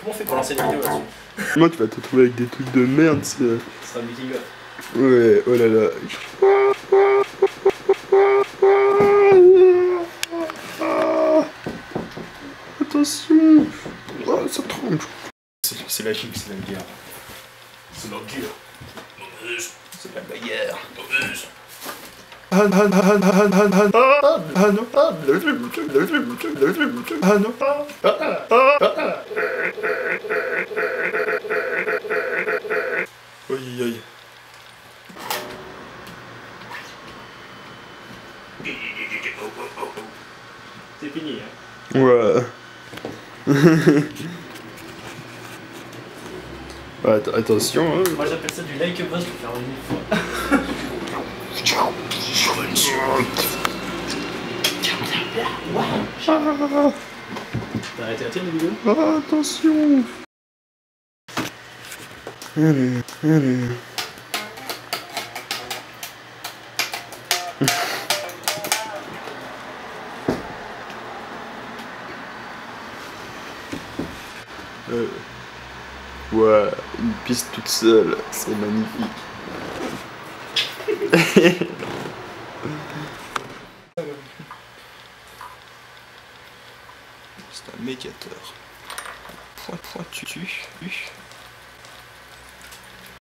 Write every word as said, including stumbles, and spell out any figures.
comment on fait pour lancer une vidéo là-dessus? Moi, tu vas te retrouver avec des trucs de merde, c'est... Ce sera un making of. Ouais, oh là là. Attention. Oh, ça tremble. C'est la chine, c'est la guerre. C'est la guerre. C'est la bagarre. Ah, ah, ah, ah, ah, ah, ah, ah, ah, non. Ah, non. Aïe, aïe. C'est fini, hein. Ouais. Ouais, att attention, hein. Moi j'appelle ça du like boss pour faire une fois. T'as arrêté la tienne, la vidéo? Ah, attention. Allez, allez. Euh, ouais, une piste toute seule, c'est magnifique. C'est un médiateur. Point, point, tu, tu, tu.